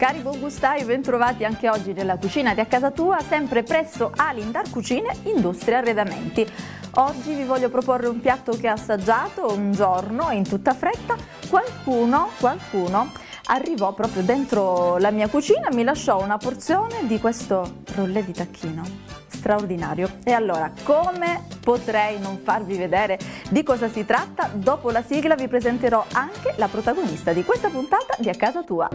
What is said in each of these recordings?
Cari buon gustai, bentrovati anche oggi nella cucina di A Casa Tua, sempre presso Alindar Cucine Industria Arredamenti. Oggi vi voglio proporre un piatto che ho assaggiato un giorno in tutta fretta. Qualcuno arrivò proprio dentro la mia cucina e mi lasciò una porzione di questo rollè di tacchino straordinario. E allora, come potrei non farvi vedere di cosa si tratta? Dopo la sigla vi presenterò anche la protagonista di questa puntata di A Casa Tua.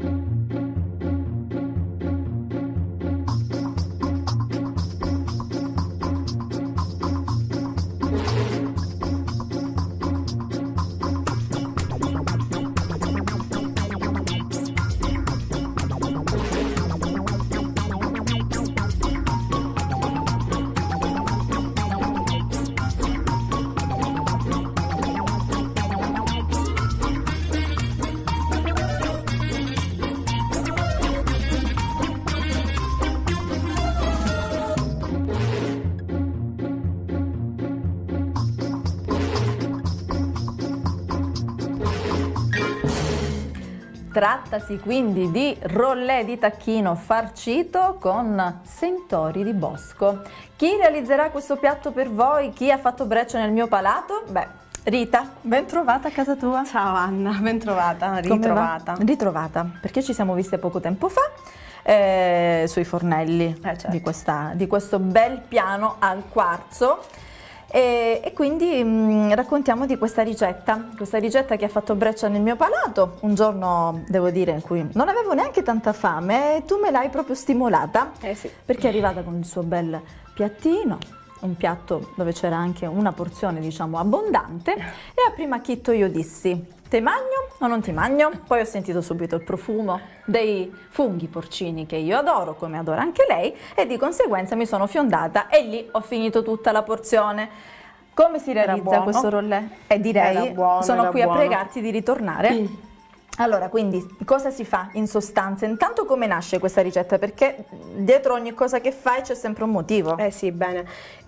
Trattasi quindi di rollè di tacchino farcito con sentori di bosco. Chi realizzerà questo piatto per voi? Chi ha fatto breccia nel mio palato? Beh, Rita, ben trovata a casa tua. Ciao Anna, ben trovata, ritrovata. Ritrovata, perché ci siamo viste poco tempo fa sui fornelli certo. di questo bel piano al quarzo. E quindi raccontiamo di questa ricetta che ha fatto breccia nel mio palato un giorno, devo dire, in cui non avevo neanche tanta fame e tu me l'hai proprio stimolata, sì. Perché è arrivata con il suo bel piattino, un piatto dove c'era anche una porzione diciamo abbondante e a prima acchitto io dissi: te magno o non ti magno? Poi ho sentito subito il profumo dei funghi porcini che io adoro, come adora anche lei, e di conseguenza mi sono fiondata e lì ho finito tutta la porzione. Come si realizza questo rollè? Direi, sono qui a pregarti di ritornare. Allora, quindi cosa si fa in sostanza? Intanto come nasce questa ricetta? Perché dietro ogni cosa che fai c'è sempre un motivo. Sì, bene.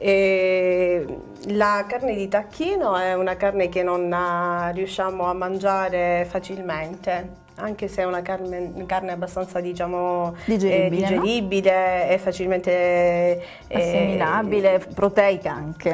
La carne di tacchino è una carne che non riusciamo a mangiare facilmente, anche se è una carne abbastanza, diciamo, digeribile, no? E facilmente assimilabile, proteica anche.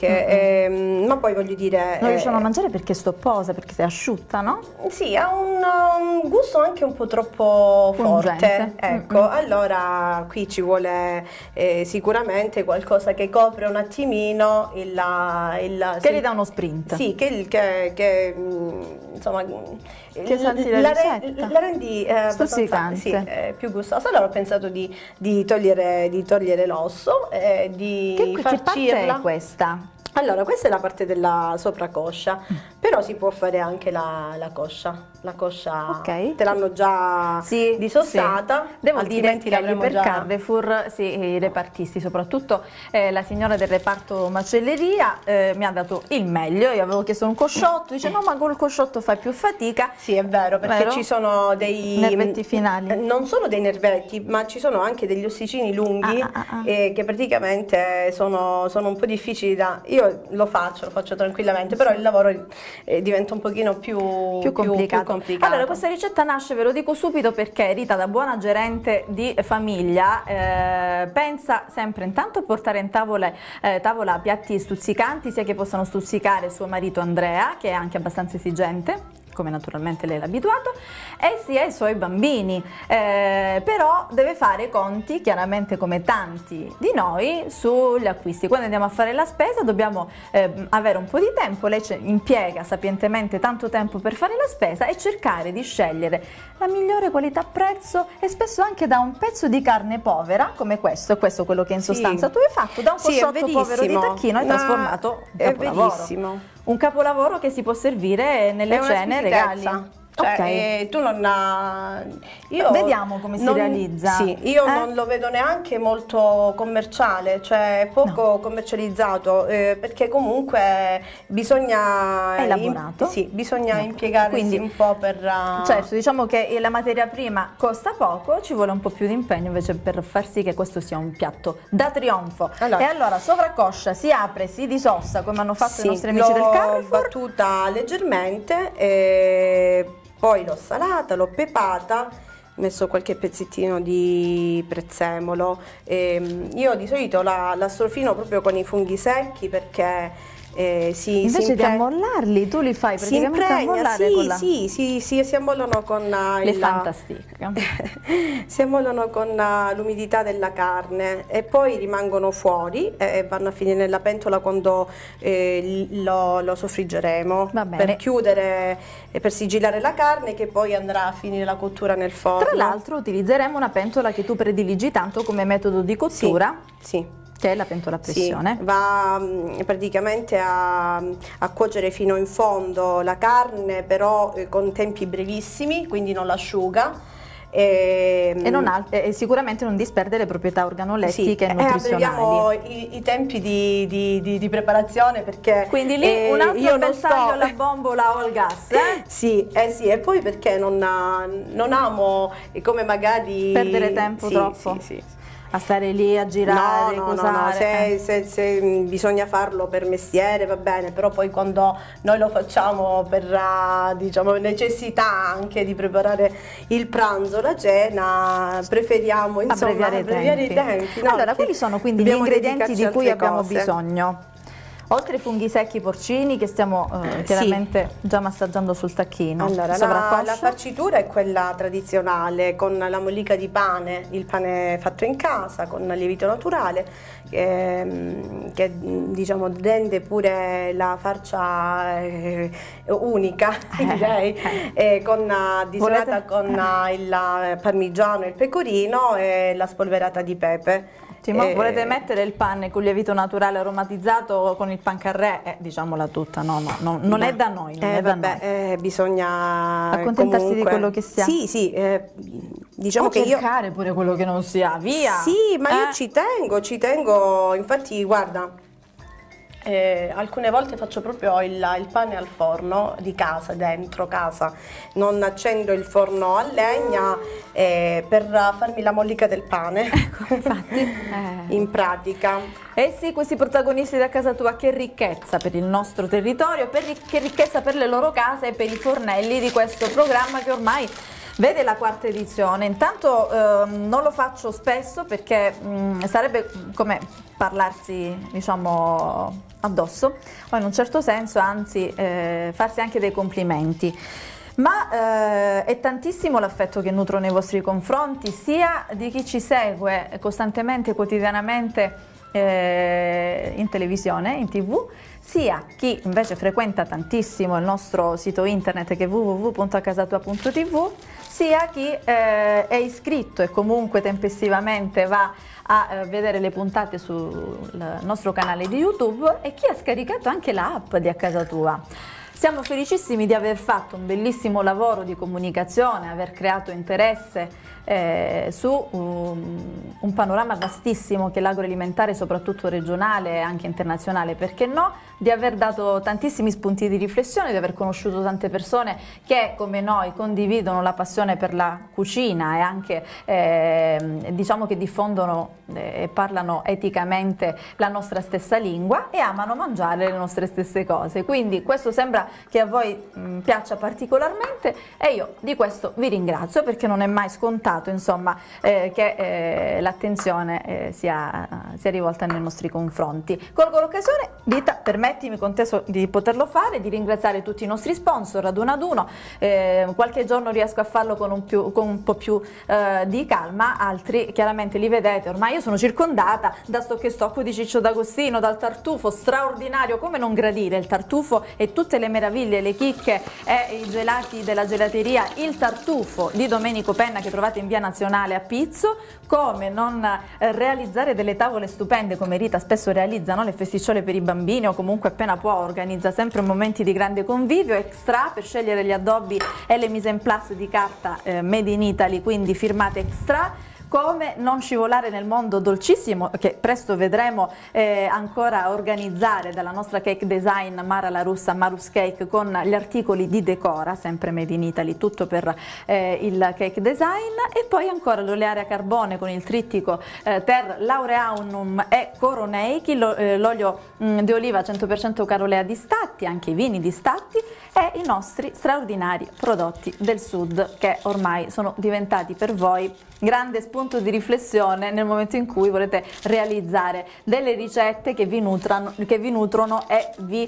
Ma poi voglio dire... Non riusciamo a mangiare perché è stopposa, perché è asciutta, no? Sì, ha un gusto anche un po' troppo forte, ecco. Allora qui ci vuole sicuramente qualcosa che copre un attimino che gli dà uno sprint. Sì, insomma... Che salti la rendi stuzzicante, più gustosa. Allora ho pensato di togliere l'osso, di farcirla. Che parte è questa? Allora, questa è la parte della sopracoscia, però si può fare anche la coscia. La coscia te l'hanno già disossata. Sì. Devo dire che per Carrefour, i repartisti, soprattutto la signora del reparto macelleria, mi ha dato il meglio. Io avevo chiesto un cosciotto, dice no, ma col cosciotto fai più fatica. Sì, è vero, perché ci sono dei nervetti finali. Non solo dei nervetti, ma ci sono anche degli ossicini lunghi che praticamente sono un po' difficili da... Io lo faccio tranquillamente, però il lavoro diventa un pochino più complicato. Allora, questa ricetta nasce, ve lo dico subito, perché Rita, da buona gerente di famiglia, pensa sempre intanto a portare in tavola piatti stuzzicanti, sia che possano stuzzicare suo marito Andrea, che è anche abbastanza esigente, come naturalmente lei è abituato, e sia i suoi bambini, però deve fare conti, chiaramente come tanti di noi, sugli acquisti. Quando andiamo a fare la spesa dobbiamo avere un po' di tempo, lei impiega sapientemente tanto tempo per fare la spesa e cercare di scegliere la migliore qualità-prezzo, e spesso anche da un pezzo di carne povera come questo è quello che in sostanza tu hai fatto, da un cosciotto povero di tacchino hai trasformato in capolavoro. Un capolavoro che si può servire nelle cene, regali. Cioè, tu non vediamo come si realizza. Sì, io non lo vedo neanche molto commerciale, cioè poco commercializzato, perché comunque bisogna elaborato. Bisogna impiegarsi un po' per certo, diciamo che la materia prima costa poco, ci vuole un po' più di impegno invece per far sì che questo sia un piatto da trionfo. E allora sovracoscia si apre, si disossa come hanno fatto i nostri amici del Carrefour. L'ho battuta leggermente, poi l'ho salata, l'ho pepata, messo qualche pezzettino di prezzemolo. Io di solito la strofino proprio con i funghi secchi perché invece di ammollarli, tu li fai praticamente ammollare con la... si ammollano con le fantastiche. Si ammollano con l'umidità della carne e poi rimangono fuori e vanno a finire nella pentola quando lo soffriggeremo per chiudere e per sigillare la carne, che poi andrà a finire la cottura nel forno. Tra l'altro utilizzeremo una pentola che tu prediligi tanto come metodo di cottura. Sì. Che è la pentola a pressione. Sì, va praticamente a cuocere fino in fondo la carne, però con tempi brevissimi, quindi non l'asciuga. E sicuramente non disperde le proprietà organolettiche e nutrizionali. Abbiamo i tempi di preparazione, perché quindi lì un altro bel taglio alla bombola o al gas. Sì, e poi perché non amo, come magari perdere tempo troppo. Sì. A stare lì a girare, cosare. Se bisogna farlo per mestiere va bene, però poi quando noi lo facciamo per diciamo, necessità anche di preparare il pranzo, la cena, preferiamo insomma abbreviare i tempi. No? Allora, quali sono quindi gli ingredienti di cui abbiamo bisogno? Oltre ai funghi secchi porcini che stiamo chiaramente già massaggiando sul tacchino. Allora, la farcitura è quella tradizionale, con la mollica di pane, il pane fatto in casa con lievito naturale, che diciamo rende pure la farcia unica, direi, disonata con il parmigiano e il pecorino e la spolverata di pepe. Volete mettere il pane con lievito naturale aromatizzato con il pancarré? Diciamola tutta, non è da noi. Bisogna accontentarsi di quello che si ha. Sì, diciamo che cercare pure quello che non si ha, via! Sì, ma io ci tengo, infatti guarda. Alcune volte faccio proprio il pane al forno di casa, dentro casa, non accendo il forno a legna per farmi la mollica del pane. Ecco, infatti. In pratica. Sì, questi protagonisti da casa tua, che ricchezza per il nostro territorio, che ricchezza per le loro case e per i fornelli di questo programma che ormai vede la 4ª edizione. Intanto non lo faccio spesso perché sarebbe come parlarsi, diciamo, addosso, o in un certo senso, anzi, farsi anche dei complimenti. Ma è tantissimo l'affetto che nutro nei vostri confronti, sia di chi ci segue costantemente, quotidianamente in televisione, in TV, sia chi invece frequenta tantissimo il nostro sito internet che è www.acasatua.tv, sia chi è iscritto e comunque tempestivamente va a vedere le puntate sul nostro canale di YouTube, e chi ha scaricato anche l'app di A Casa Tua. Siamo felicissimi di aver fatto un bellissimo lavoro di comunicazione, aver creato interesse su un panorama vastissimo che è l'agroalimentare, soprattutto regionale e anche internazionale, perché no, di aver dato tantissimi spunti di riflessione, di aver conosciuto tante persone che come noi condividono la passione per la cucina e anche diciamo che diffondono e parlano eticamente la nostra stessa lingua e amano mangiare le nostre stesse cose. Quindi questo sembra che a voi piaccia particolarmente, e io di questo vi ringrazio, perché non è mai scontato, insomma, che l'attenzione sia rivolta nei nostri confronti. Colgo l'occasione, Rita, permettimi con te di poterlo fare, di ringraziare tutti i nostri sponsor ad uno. Qualche giorno riesco a farlo con un po' più di calma, altri chiaramente li vedete, ormai io sono circondata da Stocco e Stocco di Ciccio D'Agostino, dal tartufo straordinario, come non gradire il tartufo e tutte le meraviglie, le chicche e i gelati della gelateria Il Tartufo di Domenico Penna, che trovate in via Nazionale a Pizzo. Come non realizzare delle tavole stupende come Rita spesso realizza, no? Le festicciole per i bambini, o comunque appena può organizza sempre momenti di grande convivio. Extra per scegliere gli addobbi e le mise en place di carta made in Italy, quindi firmate Extra. come non scivolare nel mondo dolcissimo che presto vedremo ancora organizzare dalla nostra cake design Mara la Russa, Marus Cake, con gli articoli di Decora, sempre made in Italy, tutto per il cake design. E poi ancora l'olea a carbone con il trittico Ter Laureanum e Coroneiki, l'olio di oliva 100% carolea di Statti, anche i vini di Statti, e i nostri straordinari prodotti del sud che ormai sono diventati per voi grande spunto di riflessione nel momento in cui volete realizzare delle ricette che vi nutrono e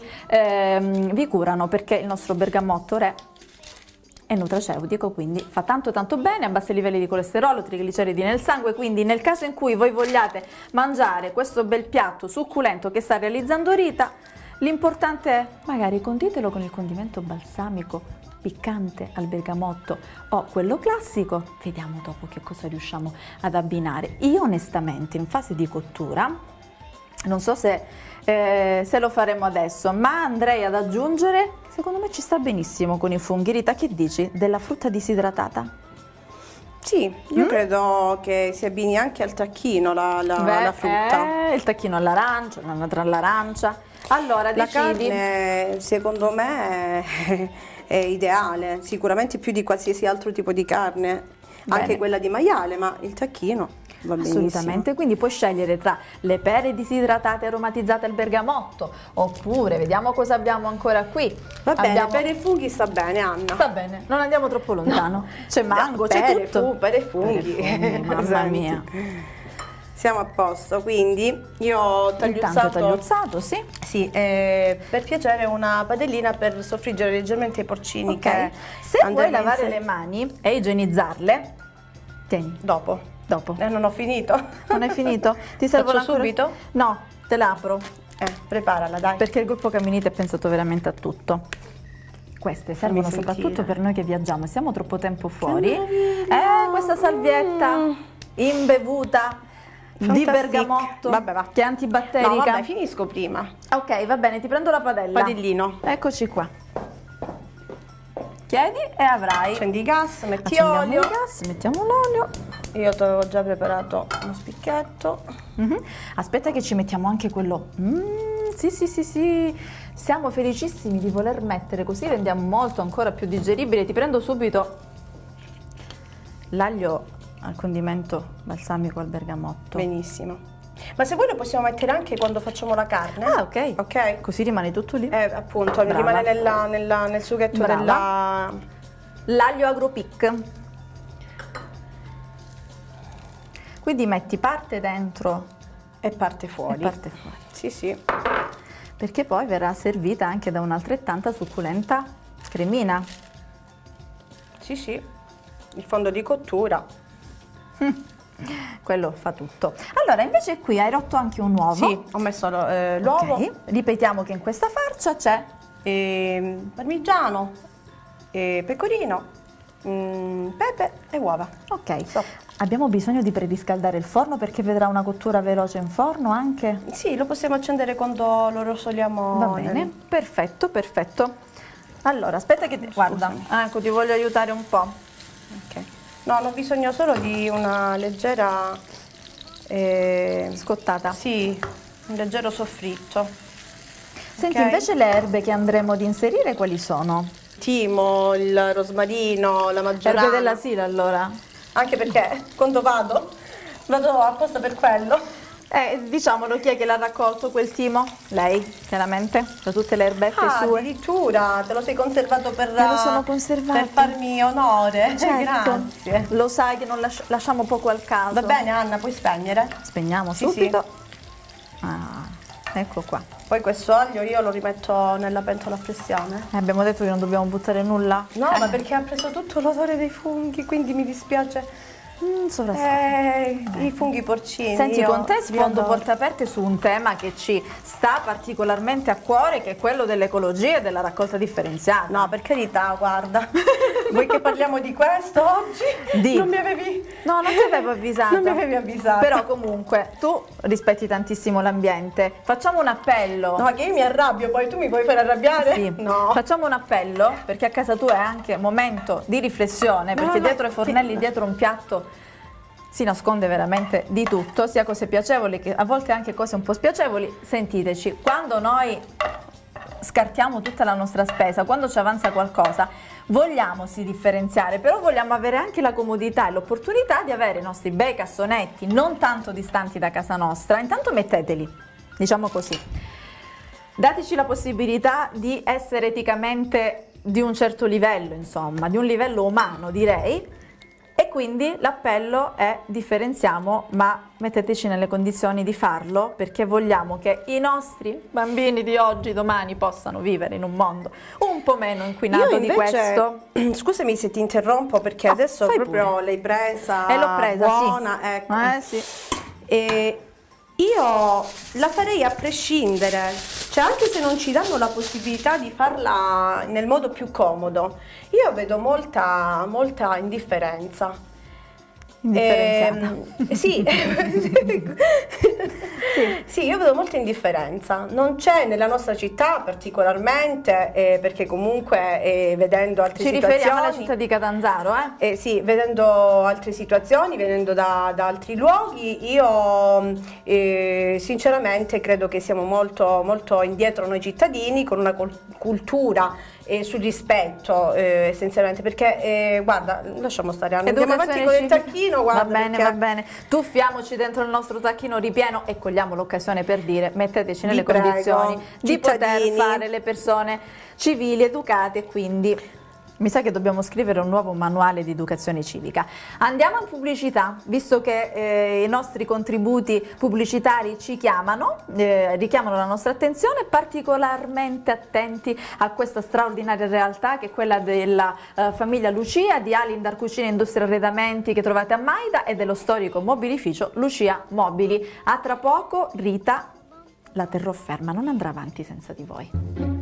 vi curano, perché il nostro bergamotto re è nutraceutico, quindi fa tanto bene, a bassi livelli di colesterolo, trigliceridi nel sangue. Quindi nel caso in cui voi vogliate mangiare questo bel piatto succulento che sta realizzando Rita, l'importante è magari conditelo con il condimento balsamico piccante al bergamotto o quello classico, vediamo dopo che cosa riusciamo ad abbinare. Io onestamente in fase di cottura, non so se lo faremo adesso, ma andrei ad aggiungere, secondo me ci sta benissimo con i funghi. Rita, che dici? Della frutta disidratata? Sì, io credo che si abbini anche al tacchino la frutta. Il tacchino all'arancia, l'anatra all'arancia. Allora, la decidi. carne secondo me è ideale, sicuramente più di qualsiasi altro tipo di carne, anche quella di maiale, ma il tacchino va benissimo. Assolutamente, quindi puoi scegliere tra le pere disidratate aromatizzate al bergamotto, oppure vediamo cosa abbiamo ancora qui. Va bene, pere e funghi sta bene, Anna. Sta bene, non andiamo troppo lontano. C'è mango, c'è tutto. Pere e funghi. Mamma mia. Siamo a posto, quindi io ho tagliuzzato, sì. Sì, per piacere una padellina per soffriggere leggermente i porcini. Okay. Se vuoi lavare le mani e igienizzarle, tieni. Dopo. Non ho finito. Non hai finito? Ti servono ancora? Subito? No, te l'apro. Preparala, dai. Perché il gruppo Camminite è pensato veramente a tutto. Queste servono soprattutto per noi che viaggiamo, siamo troppo tempo fuori. Questa salvietta imbevuta di bergamotto, che è antibatterica. No, vabbè, finisco prima. Ok, va bene, ti prendo la padella. Padellino. Eccoci qua. Chiedi e avrai. Accendi il gas, mettiamo l'olio. Io ti avevo già preparato uno spicchetto. Aspetta che ci mettiamo anche quello. Sì. Siamo felicissimi di voler mettere, così rendiamo molto ancora più digeribile. Ti prendo subito l'aglio al condimento balsamico al bergamotto. Benissimo. Ma se vuoi lo possiamo mettere anche quando facciamo la carne. Ah, ok. Così rimane tutto lì. Appunto, rimane nel sughetto della... L'aglio agropic. Quindi metti parte dentro e parte fuori. Sì. Perché poi verrà servita anche da un'altrettanta succulenta cremina. Sì. Il fondo di cottura. Quello fa tutto. Allora, invece qui hai rotto anche un uovo. Sì, ho messo l'uovo. Okay. Ripetiamo che in questa farcia c'è parmigiano, pecorino, pepe e uova. Ok. Abbiamo bisogno di preriscaldare il forno perché vedrà una cottura veloce in forno anche? Sì, lo possiamo accendere quando lo rosoliamo. Va bene, perfetto. Allora, aspetta che guarda, ecco, ti voglio aiutare un po'. Ok. No, ho bisogno solo di una leggera scottata. Sì, un leggero soffritto. Senti, invece le erbe che andremo ad inserire quali sono? Timo, il rosmarino, la maggiorana. Erbe della Sila, allora? Anche perché quando vado apposta per quello. Diciamolo, chi è che l'ha raccolto quel timo? Lei, chiaramente, da tutte le erbette sue. Addirittura, te lo sei conservato per... Me lo sono conservato. Per farmi onore. Certo. Grazie. Lo sai che non lasciamo poco al caso. Va bene, Anna, puoi spegnere? Spegniamo subito. Sì. Ecco qua. Poi questo olio io lo rimetto nella pentola a pressione. Abbiamo detto che non dobbiamo buttare nulla. No, ma perché ha preso tutto l'odore dei funghi, quindi mi dispiace. I funghi porcini. Senti, con te sfondo porte aperte su un tema che ci sta particolarmente a cuore, che è quello dell'ecologia e della raccolta differenziata. No, per carità, guarda, vuoi che parliamo di questo oggi? Non mi avevi... No, non ti avevo avvisato. Non mi avevi avvisato. Però comunque tu rispetti tantissimo l'ambiente. Facciamo un appello. No, che io mi arrabbio, poi tu mi vuoi fare arrabbiare? Sì. No. Facciamo un appello, perché a casa tua è anche momento di riflessione, perché dietro ai fornelli, dietro un piatto si nasconde veramente di tutto, sia cose piacevoli che a volte anche cose un po' spiacevoli. Sentiteci, quando noi scartiamo tutta la nostra spesa, quando ci avanza qualcosa, vogliamo sì differenziare, però vogliamo avere anche la comodità e l'opportunità di avere i nostri bei cassonetti non tanto distanti da casa nostra. Intanto metteteli, diciamo così. Dateci la possibilità di essere eticamente di un certo livello, insomma, di un livello umano, direi. E quindi l'appello è differenziamo, ma metteteci nelle condizioni di farlo, perché vogliamo che i nostri bambini di oggi, domani, possano vivere in un mondo un po' meno inquinato di questo. Scusami se ti interrompo, perché adesso proprio l'hai presa, l'ho presa, buona, sì. Ecco. Sì. E io la farei a prescindere, cioè anche se non ci danno la possibilità di farla nel modo più comodo, io vedo molta indifferenza. Sì. Sì, io vedo molta indifferenza. Non c'è nella nostra città particolarmente, perché comunque vedendo altre situazioni. Ci riferiamo alla città di Catanzaro, sì, vedendo altre situazioni, venendo da altri luoghi, io sinceramente credo che siamo molto indietro noi cittadini, con una cultura sul rispetto essenzialmente, perché guarda, lasciamo stare, andiamo avanti con il tacchino, guarda, va bene, tuffiamoci dentro il nostro tacchino ripieno e cogliamo l'occasione per dire: metteteci nelle condizioni di poter fare le persone civili, educate, e quindi mi sa che dobbiamo scrivere un nuovo manuale di educazione civica. Andiamo in pubblicità, visto che i nostri contributi pubblicitari ci chiamano, richiamano la nostra attenzione, particolarmente attenti a questa straordinaria realtà che è quella della famiglia Lucia di Alindar Cucine Industria Arredamenti, che trovate a Maida, e dello storico mobilificio Lucia Mobili. A tra poco. Rita la terrò ferma, non andrà avanti senza di voi.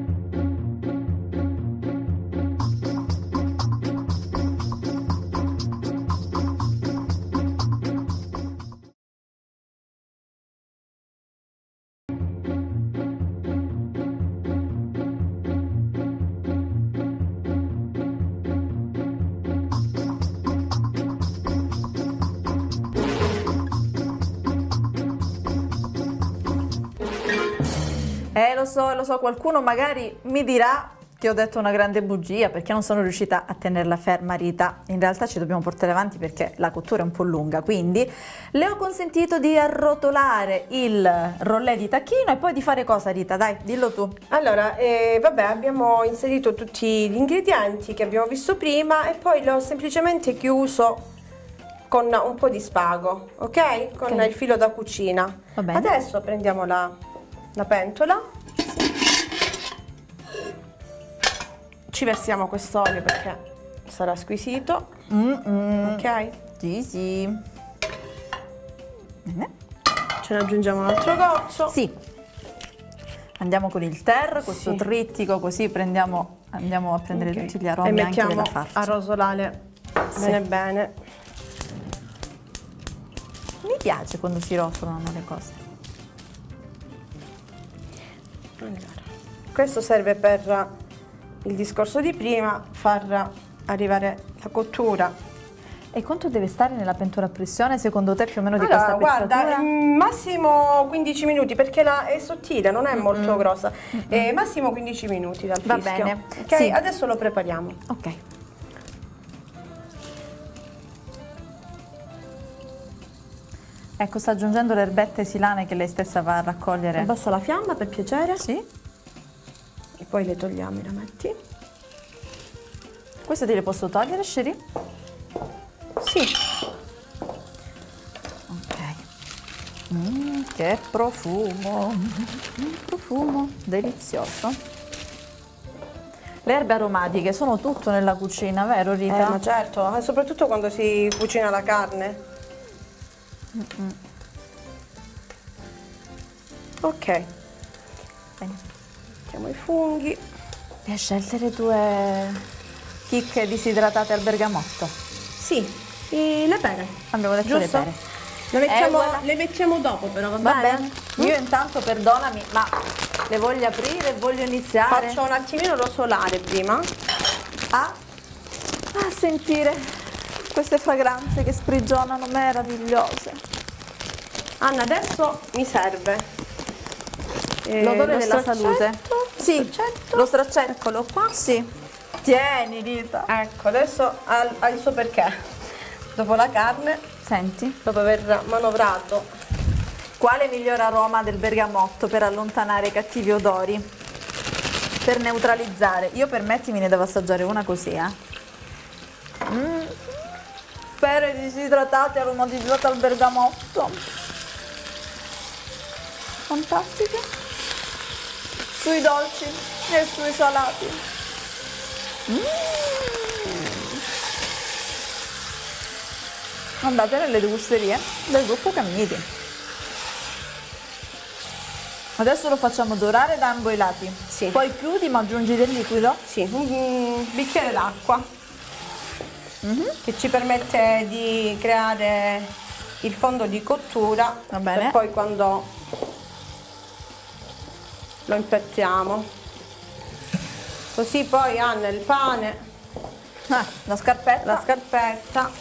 Lo so, qualcuno magari mi dirà che ho detto una grande bugia perché non sono riuscita a tenerla ferma, Rita. In realtà ci dobbiamo portare avanti perché la cottura è un po' lunga, quindi le ho consentito di arrotolare il rollè di tacchino e poi di fare cosa, Rita? Dai, dillo tu. Allora, vabbè, abbiamo inserito tutti gli ingredienti che abbiamo visto prima e poi l'ho semplicemente chiuso con un po' di spago, ok? Con il filo da cucina. Va bene. Adesso prendiamo la pentola. Ci versiamo quest'olio perché sarà squisito. Ok? Sì. Bene. Ce ne aggiungiamo un altro goccio. Sì. Andiamo con il ter, questo trittico, così andiamo a prendere tutti gli aromi e anche della farcia. mettiamo a rosolare bene. Mi piace quando si rosolano le cose. Allora, questo serve per il discorso di prima, far arrivare la cottura. E quanto deve stare nella pentola a pressione secondo te più o meno di questa pezzatura? Guarda, massimo 15 minuti perché è sottile, non è molto grossa. Massimo 15 minuti dal fischio. Va bene. Ok, sì. Adesso lo prepariamo. Ok. Ecco, sta aggiungendo le erbette silane che lei stessa va a raccogliere. Abbassa la fiamma per piacere. Sì. E poi le togliamo i rametti. Queste te le posso togliere, Sherry? Sì. Ok. Che profumo! Un profumo delizioso. Le erbe aromatiche sono tutto nella cucina, vero Rita? Ma certo, soprattutto quando si cucina la carne. Ok. Bene. Mettiamo i funghi. E a scegliere le tue chicche disidratate al bergamotto? Sì, le pere. Abbiamo detto giusto? le pere. Le mettiamo dopo però, Va bene. Io intanto, perdonami, ma le voglio aprire e voglio iniziare. Faccio un attimino rosolare prima. A sentire queste fragranze che sprigionano, meravigliose. Anna, adesso mi serve l'odore della salute. Sì, straccetto. lo straccetto. Eccolo qua. Sì. Tieni, Rita. Ecco, adesso ha il suo perché. Dopo la carne, Senti, dopo aver manovrato. quale miglior aroma del bergamotto per allontanare i cattivi odori? Per neutralizzare. Io permettimi, ne devo assaggiare una così, Pere disidratati aromatizzate al bergamotto. Fantastiche. Sui dolci e sui salati. Andate nelle degusterie del gruppo Cammiti. Adesso lo facciamo dorare da ambo i lati. Sì. Poi chiudi ma aggiungi del liquido. Sì, un bicchiere d'acqua che ci permette di creare il fondo di cottura. Va bene. Per poi quando lo impiattiamo. Così poi Anna il pane, La scarpetta. la scarpetta.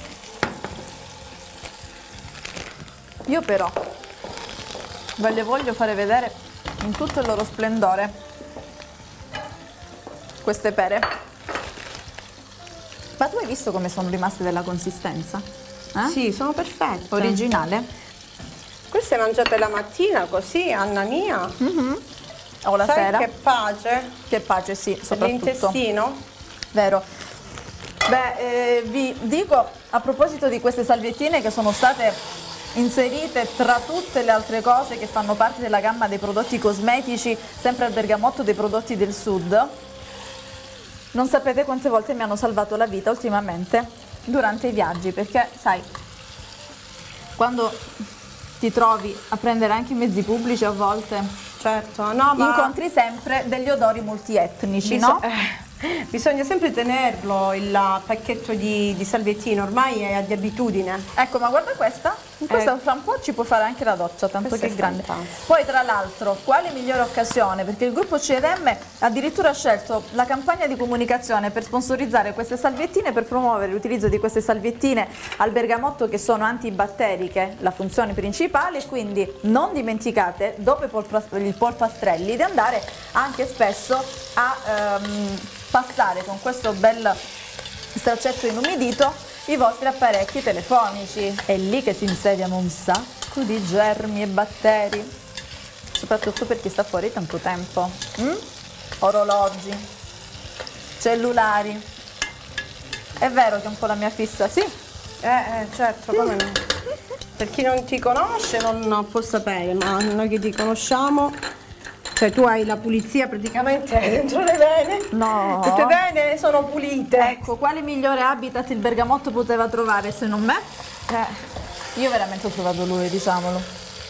Io però ve le voglio fare vedere in tutto il loro splendore queste pere. Ma tu hai visto come sono rimaste della consistenza? Sì, sono perfette. Originale? Queste mangiate la mattina così, Anna mia. O la Sai sera? che pace Che pace, sì, per soprattutto. l'intestino. Vero. Beh, vi dico a proposito di queste salviettine che sono state inserite tra tutte le altre cose che fanno parte della gamma dei prodotti cosmetici, sempre al bergamotto dei prodotti del sud. Non sapete quante volte mi hanno salvato la vita ultimamente durante i viaggi, perché sai, quando ti trovi a prendere anche i mezzi pubblici a volte Certo, no, ma incontri sempre degli odori multietnici, no? bisogna sempre tenerlo il pacchetto di salviettino, ormai è di abitudine. Ecco, ma guarda questa, fra un po' ci può fare anche la doccia, tanto Questa che è è grande. fantastica. Poi tra l'altro, quale migliore occasione? Perché il gruppo CRM addirittura ha scelto la campagna di comunicazione per sponsorizzare queste salviettine, per promuovere l'utilizzo di queste salviettine al bergamotto che sono antibatteriche, la funzione principale, quindi non dimenticate, dopo il polpastrelli, di andare anche spesso a passare con questo bel straccetto inumidito i vostri apparecchi telefonici. È lì che si insediano un sacco di germi e batteri, soprattutto per chi sta fuori tanto tempo. Orologi, cellulari. È vero che è un po' la mia fissa, sì? Certo, come no. Per chi non ti conosce non può sapere, ma noi che ti conosciamo, cioè tu hai la pulizia praticamente dentro le vene. No. Le tue vene sono pulite. Ecco, quale migliore habitat il bergamotto poteva trovare se non me? Io veramente ho trovato lui, diciamolo.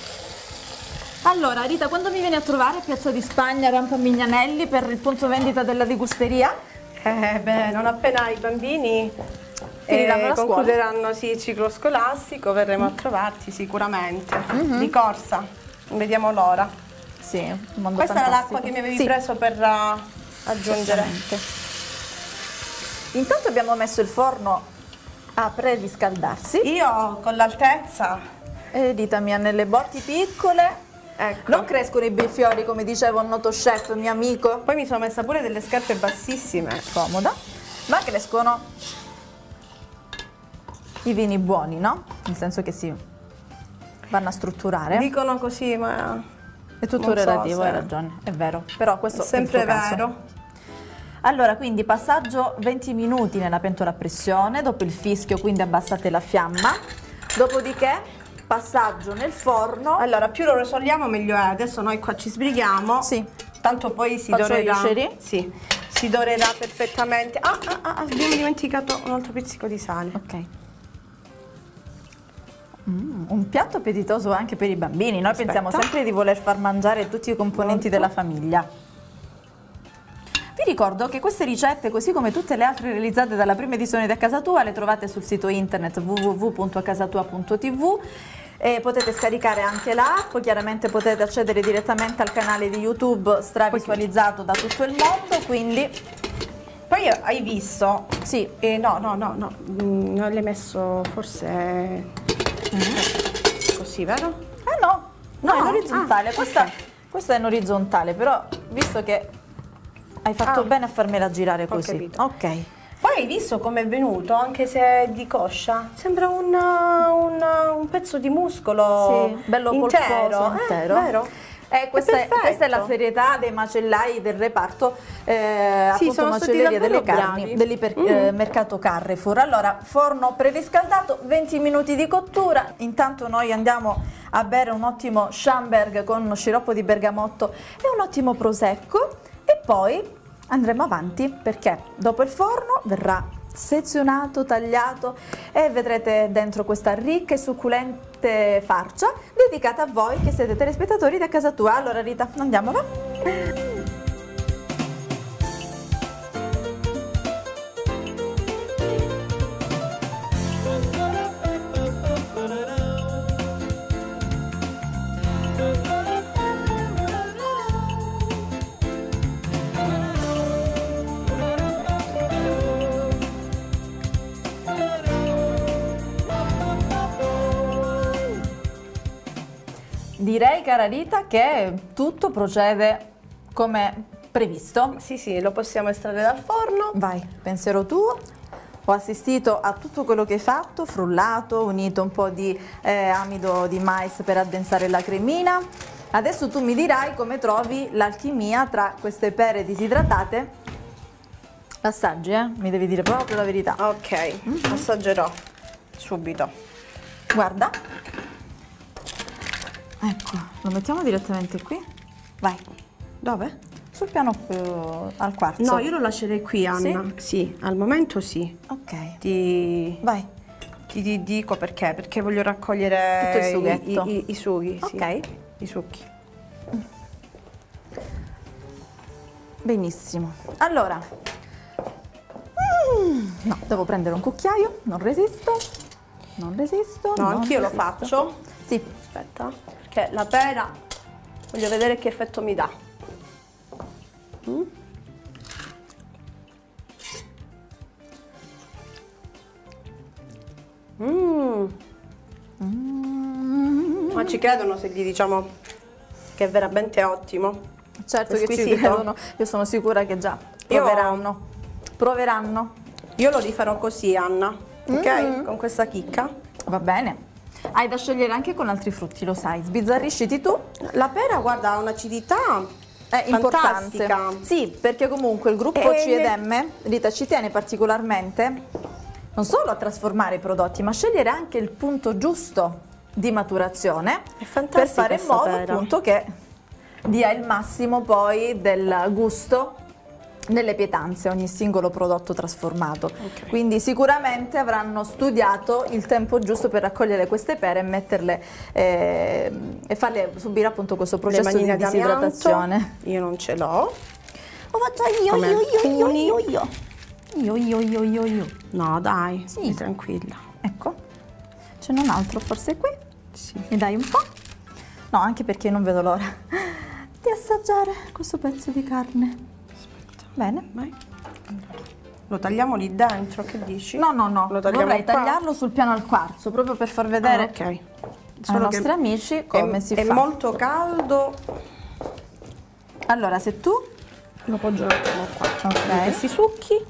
Allora, Rita, quando mi vieni a trovare a Piazza di Spagna, Rampa Mignanelli, per il punto vendita della degusteria? Beh, non appena i bambini Finiranno la scuola. concluderanno sì, il ciclo scolastico, verremo a trovarti sicuramente. Di corsa, non vediamo l'ora. Sì, un mondo Questa era fantastico. l'acqua che mi avevi Sì, preso per aggiungere. esattamente. Intanto abbiamo messo il forno a preriscaldarsi. Io con l'altezza, Dita mia, nelle botti piccole ecco. non crescono i bei fiori, come diceva un noto chef mio amico. Poi mi sono messa pure delle scarpe bassissime. Comoda, ma crescono i vini buoni, no? Nel senso che si vanno a strutturare. Dicono così, ma È tutto non so relativo, se- hai ragione, è vero. Però questo è sempre è il tuo caso. vero. Allora, quindi passaggio 20 minuti nella pentola a pressione, dopo il fischio, quindi abbassate la fiamma. Dopodiché passaggio nel forno. Allora, più lo risolviamo meglio è. Adesso noi qua ci sbrighiamo. Sì. Tanto poi si Faccio dorerà. gli sceri? Sì, si dorerà perfettamente. Abbiamo dimenticato un altro pizzico di sale. Ok. Un piatto appetitoso anche per i bambini. Noi Aspetta. pensiamo sempre di voler far mangiare tutti i componenti della famiglia. Vi ricordo che queste ricette, così come tutte le altre realizzate dalla prima edizione di A Casa Tua, le trovate sul sito internet www.acasatua.tv. Potete scaricare anche l'app, chiaramente potete accedere direttamente al canale di YouTube stravisualizzato da tutto il mondo, quindi Poi hai visto? Sì. No, non l'hai messo forse così, vero? No, No, è in orizzontale. Ok. Questa è in orizzontale, però visto che hai fatto bene a farmela girare così. capito. Ok. Poi hai visto com'è venuto, anche se è di coscia? Sembra un pezzo di muscolo Sì, bello intero. corposo, intero. Vero? Questa perfetto. è la serietà dei macellai del reparto appunto sono stati macelleria davvero delle carni bravi. dell'ipermercato Carrefour. Allora, forno preriscaldato, 20 minuti di cottura. Intanto noi andiamo a bere un ottimo Schamberg con sciroppo di bergamotto e un ottimo prosecco e poi andremo avanti perché dopo il forno verrà sezionato, tagliato e vedrete dentro questa ricca e succulente farcia dedicata a voi che siete telespettatori da casa tua. Allora Rita, andiamo, va? Direi, cara Rita, che tutto procede come previsto. Sì, lo possiamo estrarre dal forno. Vai, pensiero tuo. Ho assistito a tutto quello che hai fatto, frullato, unito un po' di amido di mais per addensare la cremina. Adesso tu mi dirai come trovi l'alchimia tra queste pere disidratate. Assaggi, mi devi dire proprio la verità. Ok, assaggerò subito. Guarda. Ecco, lo mettiamo direttamente qui. Vai. Dove? Sul piano più al quarzo. No, io lo lascerei qui, Anna. Sì, al momento sì. Ok. Vai. Ti dico perché voglio raccogliere tutto il sughetto. I sughi. Sì. Ok. I succhi. Benissimo. Allora, no, devo prendere un cucchiaio, non resisto. Non resisto. No, anch'io lo resisto. faccio. Sì. Aspetta, perché la pera voglio vedere che effetto mi dà. Ma ci credono se gli diciamo che è veramente ottimo? Certo che ci Squisito. credono, io sono sicura che già proveranno. Proveranno. Io lo rifarò così, Anna, ok? Con questa chicca. Va bene. Hai da scegliere anche con altri frutti, lo sai. Sbizzarrisciti tu. La pera, guarda, ha un'acidità È importante. fantastica. Sì, perché comunque il gruppo C ed M, Rita, ci tiene particolarmente non solo a trasformare i prodotti, ma a scegliere anche il punto giusto di maturazione È fantastica per fare in questa modo pera. appunto che dia il massimo poi del gusto nelle pietanze ogni singolo prodotto trasformato. Quindi sicuramente avranno studiato il tempo giusto per raccogliere queste pere e metterle e farle subire appunto questo processo di disidratazione. Io non ce l'ho. Ho fatto io. No, dai, Sì. stai tranquilla. Ecco, ce n'è un altro forse qui. Sì. Mi dai un po'? No, anche perché non vedo l'ora di assaggiare questo pezzo di carne. Aspetta. Bene. Vai. Lo tagliamo lì dentro, che dici? No, Lo tagliamo vorrei qua? tagliarlo sul piano al quarzo, proprio per far vedere Ok. ai Solo nostri che amici come si è fa. molto caldo. Allora, se tu Lo poggio un attimo qua. Ok. Questi succhi.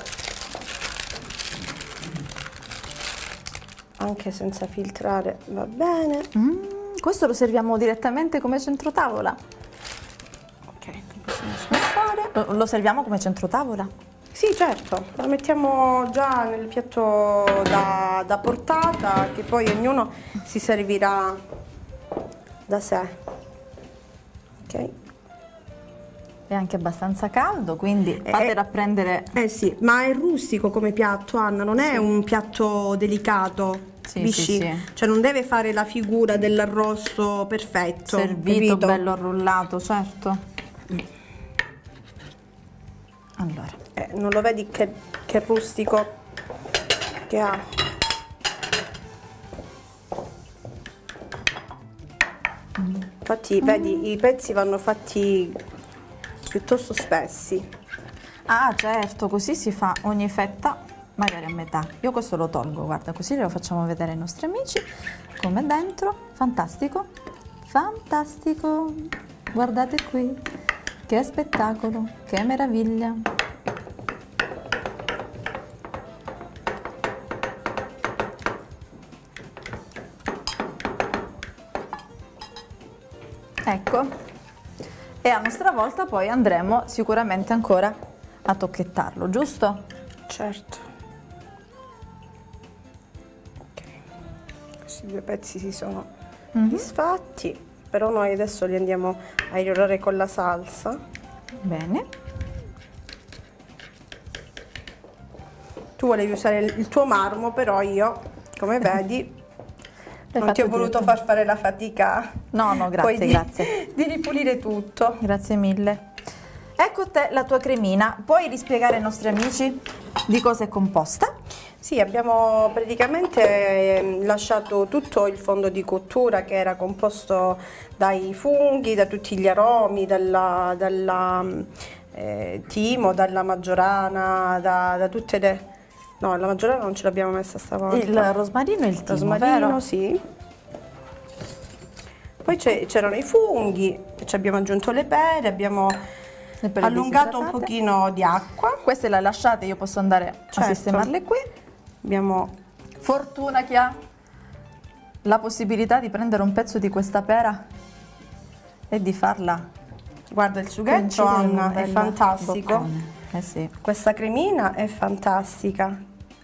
Anche senza filtrare va bene. questo lo serviamo direttamente come centrotavola. Ok, lo possiamo spostare. Lo serviamo come centrotavola? Sì, certo, lo mettiamo già nel piatto da portata, che poi ognuno si servirà da sé. Ok. È anche abbastanza caldo, quindi fate rapprendere. Eh sì, ma è rustico come piatto, Anna, non è un piatto delicato. Sì, capisci? sì. Cioè non deve fare la figura dell'arrosto perfetto. Servito, capito? bello arrullato, certo. Allora, Non lo vedi che rustico che ha? Infatti, vedi, i pezzi vanno fatti piuttosto spessi. Ah, certo, così si fa ogni fetta magari a metà. Io questo lo tolgo, guarda, così lo facciamo vedere ai nostri amici come dentro. Fantastico, fantastico. Guardate qui, che spettacolo, che meraviglia. Ecco, e a nostra volta poi andremo sicuramente ancora a tocchettarlo, giusto? Certo. Ok, questi due pezzi si sono disfatti, però noi adesso li andiamo a irrorare con la salsa. Bene. Tu volevi usare il tuo marmo, però io, come vedi, non ti ho voluto far fare la fatica. No, no, grazie, grazie. Di ripulire tutto. Grazie mille. Ecco te la tua cremina. Puoi rispiegare ai nostri amici di cosa è composta? Sì, abbiamo praticamente lasciato tutto il fondo di cottura che era composto dai funghi, da tutti gli aromi, dalla timo, dalla maggiorana, da tutte le... No, la maggiorana non ce l'abbiamo messa stavolta. Il rosmarino e il timo, rosmarino, vero? sì. Poi c'erano i funghi, ci abbiamo aggiunto le pere, abbiamo allungato un pochino di acqua. Queste le lasciate, io posso andare a sistemarle qui. Abbiamo fortuna chi ha la possibilità di prendere un pezzo di questa pera e di farla. Guarda il sughetto, Anna, è fantastico. Sì. Questa cremina è fantastica.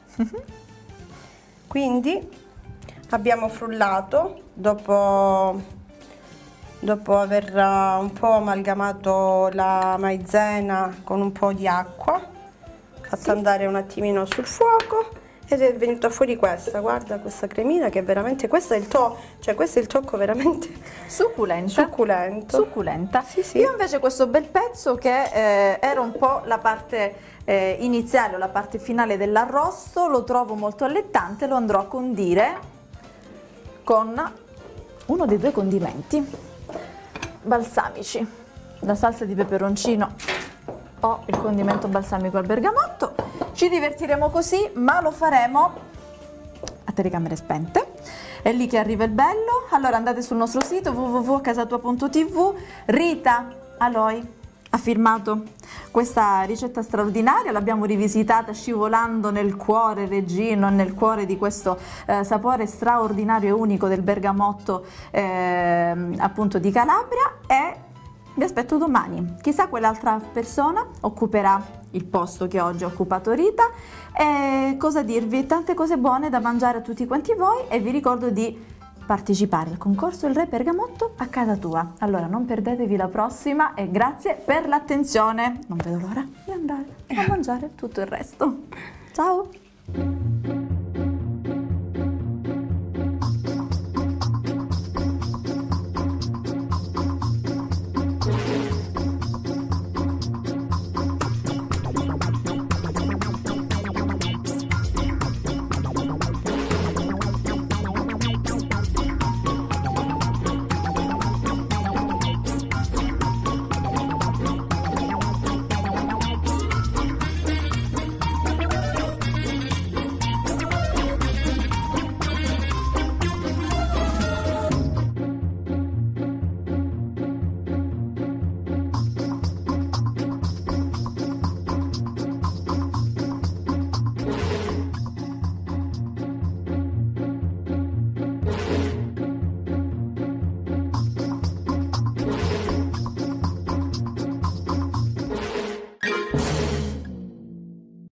Quindi abbiamo frullato dopo aver un po' amalgamato la maizena con un po' di acqua, fatto andare un attimino sul fuoco, ed è venuta fuori questa, guarda questa cremina che è veramente, questo è il tocco veramente succulento. Sì, sì. Io invece questo bel pezzo che era un po' la parte iniziale o la parte finale dell'arrosto, lo trovo molto allettante, lo andrò a condire con uno dei due condimenti balsamici, la salsa di peperoncino o il condimento balsamico al bergamotto. Ci divertiremo così, ma lo faremo a telecamere spente. È lì che arriva il bello. Allora andate sul nostro sito www.casatua.tv. Rita Aloi ha firmato questa ricetta straordinaria, l'abbiamo rivisitata scivolando nel cuore reggino, nel cuore di questo sapore straordinario e unico del bergamotto appunto di Calabria, e vi aspetto domani. Chissà quell'altra persona occuperà il posto che oggi ha occupato Rita, e cosa dirvi, tante cose buone da mangiare a tutti quanti voi, e vi ricordo di partecipare al concorso Il Re Bergamotto a casa tua. Allora non perdetevi la prossima e grazie per l'attenzione. Non vedo l'ora di andare a mangiare tutto il resto. Ciao!